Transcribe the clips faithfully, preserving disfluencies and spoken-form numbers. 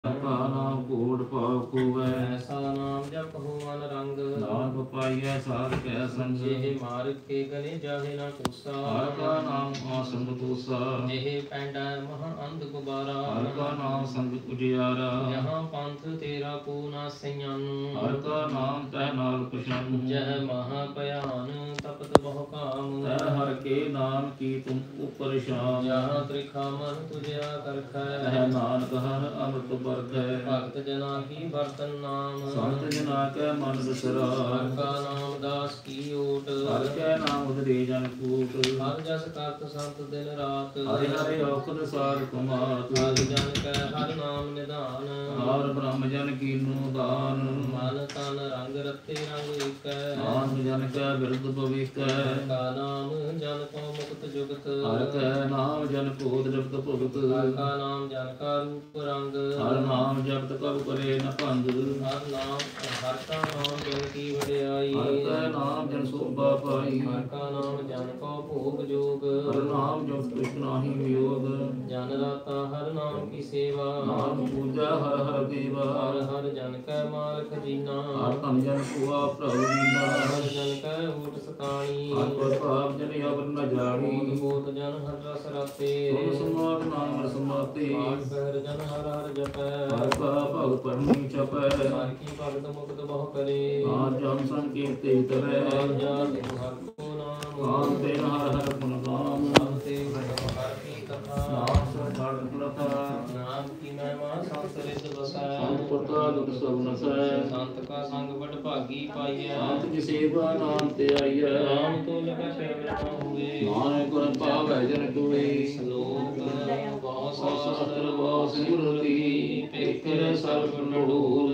ਕਾ ਨਾਮ ਕੋਟ ਪਾਉ ਖੂਵੈ, ਐਸਾ ਨਾਮ ਜਪ ਹੋ ਮਨ ਰੰਗ। ਨਾਮ ਪਾਈਐ ਸਾਧ ਕੈ ਸੰਗ, ਜਿਹੇ ਮਾਰਗ ਕੇ ਗਲੇ ਜਾਹੇ ਨਾ ਕੋਸਾ। ਹਰਿ ਕਾ ਨਾਮ ਆਸੰਗ ਤੋਸਾ, ਜਿਹੇ ਪੈਂਡਾ ਮਹਾ ਅੰਧ ਗੁਬਾਰਾ। ਹਰਿ ਕਾ ਨਾਮ ਸੰਗ ਉਜਿਆਰਾ, ਜਹਾਂ ਪੰਥ ਤੇਰਾ ਕੋ ਨਾ ਸਈਆਨੂੰ। ਹਰਿ ਕਾ ਨਾਮ ਤੈ ਨਾਲ ਪਛਾਨੂ, ਜਹ ਮਹਾ ਭਿਆਨ ਤਪਤ ਬਹੁ ਕਾਮ। ਤੈ ਹਰਿ ਕੇ ਨਾਮ ਕੀ ਤੁਮ ਉਪਰ ਸ਼ਾਮ, ਜਹਾਂ ਤ੍ਰਿਖਾ ਮਨ ਤੁਝਿਆ ਕਰਖੈ। ਤੈ ਨਾਨਕ ਹਰਿ ਅੰਮ੍ਰਿਤ ਵਰਤੈ, ਭਗਤ ਜਨਾ ਕੀ ਬਰਤਨ ਨਾਮ। ਸੰਤ ਜਨਾ ਕੈ ਮਨ ਵਿਸਰਾ, ਹਰਿ ਕਾ ਨਾਮ ਦਾਸ ਕੀ ਓਟ। ਹਰਿ ਕੈ ਨਾਮ ਉਦਰੇ ਜਨ ਕੂਟ, ਹਰਿ ਜਸ ਕਰਤ ਸੰਤ ਦਿਨ ਰਾਤ। ਹਰਿ ਹਰਿ ਔਖਦ ਸਾਰ ਕਮਾਤ, ਹਰਿ ਜਨ ਕੈ ਹਰਿ ਨਾਮ ਨਿਧਾਨ। ਹਰਿ ਬ੍ਰਹਮ ਜਨ ਕੀਨੂ ਦਾਨ, ਮਨ ਤਨ ਰੰਗ ਰਤੇ ਰੰਗ ਏਕੈ। ਨਾਮ ਜਨ ਕੈ ਬਿਰਧ ਭਵਿਕੈ, ਹਰਿ ਕਾ ਨਾਮ ਜਨ ਕੋ ਮੁਕਤ ਜੁਗਤ। ਹਰਿ ਕੈ ਨਾਮ ਜਨ ਕੋਟ ਜਪਤ ਭੁਗਤ, ਹਰਿ ਕਾ ਨਾਮ ਜਨ ਕਾ ਰੂਪ ਰੰਗ। ਹਰਿ ਨਾਮ ਜਪਤ ਕਬ ਕਰੇ ਨ ਭੰਗ, ਹਰਿ ਨਾਮ ਹਰਿ ਕਾ ਨਾਮ ਜਨ ਕੀ ਵਡਿਆਈ। ਹਰਿ ਕੈ ਨਾਮ ਜਨ ਸੋਭਾ ਪਾਈ, ਹਰਿ ਕਾ ਨਾਮ ਜਨ ਕੋ ਭੋਗ ਜੋਗ। ਹਰਿ ਨਾਮ ਜਪ ਕ੍ਰਿਸ਼ਨ ਨਾਹੀ ਵਿਯੋਗ, ਜਨ ਦਾਤਾ ਹਰਿ ਨਾਮ ਕੀ ਸੇਵਾ। ਨਾਮ ਪੂਜਾ ਹਰਿ ਹਰਿ ਦੇਵਾ, ਹਰਿ ਹਰਿ ਜਨ ਕੈ ਮਾਲ ਖਜੀਨਾ। ਹਰਿ ਧਨ ਜਨ ਕੁਆ ਪ੍ਰਭੂ ਲੀਨਾ, ਹਰਿ ਜਨ ਕੈ ਓਟ ਸਕਾਣੀ। ਹਰਿ ਪ੍ਰਤਾਪ ਜਨ ਅਵਰ ਨ ਜਾਣੀ, ਬੋਧ ਜਨ ਹਰਿ ਰਸ ਰਾਤੇ। ਤੁਮ ਸਮਾਤ ਨਾਮ ਰਸਮਾਤੇ, ਆਠ ਪਹਿਰ ਜਨ ਹਰਿ ਹਰਿ ਜਪੈ। ਹਰਿ ਕਾ ਭਗਤ ਪਰਮੀ ਚਪੈ, ਹਰਿ ਕੀ ਭਗਤ ਮੁਕਤ ਬਹੁ ਕਰੇ। ਨਾਮ ਜਨ ਸੰਕੀਰਤੇ ਤਰੈ, ਨਾਮ ਜਾਤ ਹਰਿ ਕੋ ਨਾਮ। ਨਾਮ ਤੇ ਹਰਿ ਹਰਿ ਗੁਣ ਗਾਮ, ਨਾਮ ਤੇ ਹਰਿ ਕੀ ਕਥਾ। ਨਾਮ ਸਦਾ ਪ੍ਰਥਾ, ਨਾਮ ਕੀ ਮਹਿਮਾ ਸੰਤ ਰਿਦ ਵਸੈ। ਸੰਤ ਪਤਾ ਦੁਖ ਸਭ ਨਸੈ, ਸੰਤ ਕਾ ਸੰਗ ਬੜ ਭਾਗੀ ਪਾਈਐ। ਸੰਤ ਕੀ ਸੇਵਾ ਨਾਮ ਤੇ ਆਈਐ, ਨਾਮ ਤੋਂ ਲਗੈ ਸੇਵ ਨਾ ਹੋਏ। ਨਾਨਕ ਗੁਣ ਪਾਵੈ ਜਨ ਕੋਇ, ਸ਼ਲੋਕ ਬਹੁ ਸਤਿ ਸਾਸਤਰ ਬਹੁ ਸਿਮਰਤੀ, ਪੇਖਰ ਸਰਬ ਨੜੂਲ,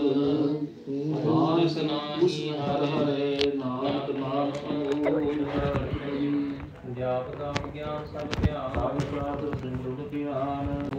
ਨਾਨਕ ਨਾਹੀ ਹਰਿ ਹਰਿ, ਨਾਨਕ ਨਾਮ ਅਨੂਲ ਹਰਿ। ਜਾਪ ਦਾ ਗਿਆਨ ਸਭ ਧਿਆਨ। ਸਭ ਸਾਧ ਸਿਮਰਤ ਗਿਆਨ,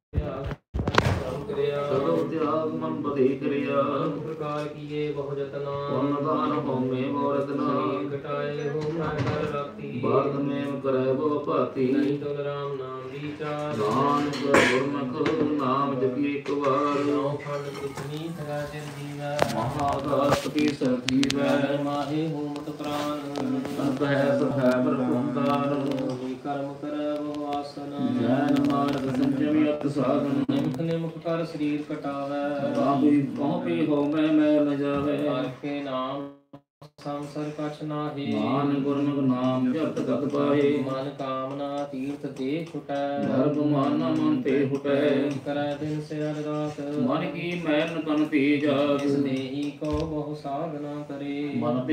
ਕਰਮ ਕਰਿਆ। ਸਦੋ ਤਿਆਗ ਮਨ ਬਧੇ ਕਰਿਆ, ਅਨੰਤ ਪ੍ਰਕਾਰ ਕੀਏ ਬਹੁ ਜਤਨਾ। ਪੁੰਨ ਦਾਨ ਹਉਮੈ ਮੋ ਰਤਨਾ, ਸਰੀਰ ਘਟਾਏ ਹੋ ਮੈਂ ਕਰ ਰਾਤੀ। ਬਾਰਦ ਮੇਮ ਕਰੈ ਬਹੁ ਭਾਤੀ, ਨਹੀਂ ਤੁਲ ਰਾਮ ਨਾਮ ਵਿਚਾਰ। ਨਾਨਕ ਗੁਰਮੁਖ ਨਾਮ ਜਪੀ ਇੱਕ ਵਾਰ, ਨੌ ਖੰਡ ਕੁਛਨੀ ਸਦਾ ਚਿਰ ਜੀਵੈ। ਮਹਾਦਾਸ ਕੀ ਸਰਤੀ ਵੈ, ਮਾਹੇ ਹੋਮਤ ਪ੍ਰਾਨ। ਸੰਤ ਹੈ ਸਭ ਹੈ ਬਰਖੁੰਦਾਨ, ਹੋਈ ਕਰਮ ਕਰੈ ਬਹੁ ਆਸਨ। ਜੈਨ ਮਾਰਗ ਸੰਜਮੀ ਅਤ ਸਾਧਨ, ਨਿਮਖ ਨਿਮਖ ਕਰ ਸਰੀਰ ਕਟਾਵੈ। ਬਾਬੀ ਪਹੁੰਚੀ ਹਉਮੈ ਮੈਲ ਨ ਜਾਵੈ, ਹਰਿ ਕੇ ਨਾਮ ਸੰਸਰ ਕਛ ਨਾਹੀ। ਨਾਨਕ ਗੁਰਮੁਖ ਨਾਮ ਜਪਤ ਗਤ ਪਾਏ, ਮਨ ਕਾਮਨਾ ਤੀਰਥ ਦੇ ਛੁਟੈ। ਗਰਭ ਮਾਨਾ ਮਨ ਤੇ ਹੁਟੈ, ਕਰੈ ਦਿਨ ਸਿਰ ਰਾਤ। ਮਨ ਕੀ ਮੈਲ ਨ ਤਨ ਤੇ ਜਾਗ, ਇਸ ਦੇਹੀ ਕੋ ਬਹੁ ਸਾਧਨਾ ਕਰੇ। ਮਨ